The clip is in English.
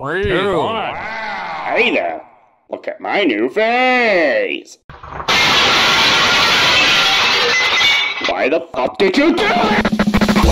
3, 2, 1. Hey there, look at my new vase! Why the fuck did you do it?